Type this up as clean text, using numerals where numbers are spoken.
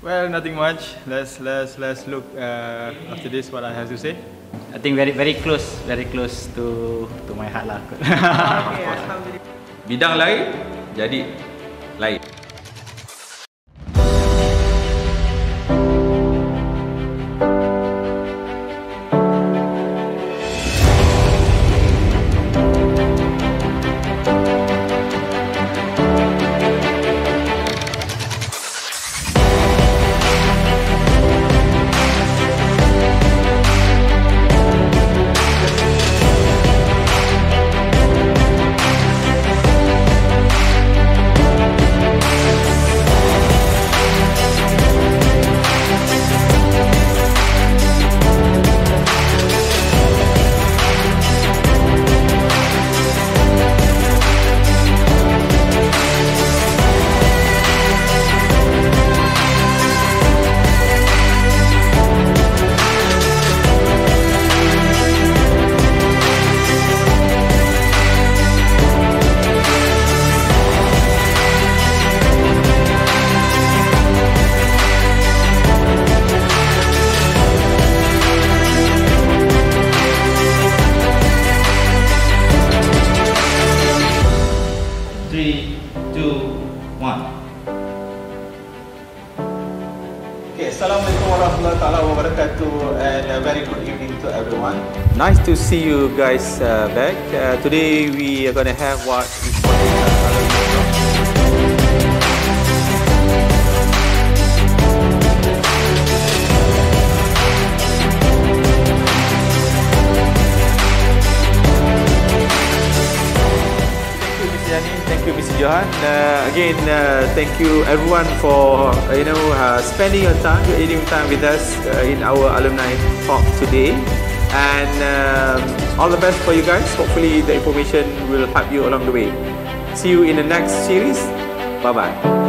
Well, nothing much. Let's look after this what I have to say. I think very close to my heart lah. Okay, alhamdulillah. Bidang lain jadi lain. Okay, Assalamualaikum warahmatullahi wabarakatuh, and a very good evening to everyone. Nice to see you guys back. Today we are going to have what we call Yani, thank you Mr. Johan. Again, thank you everyone for spending your time with us in our alumni talk today, and all the best for you guys. Hopefully the information will help you along the way. See you in the next series. Bye bye.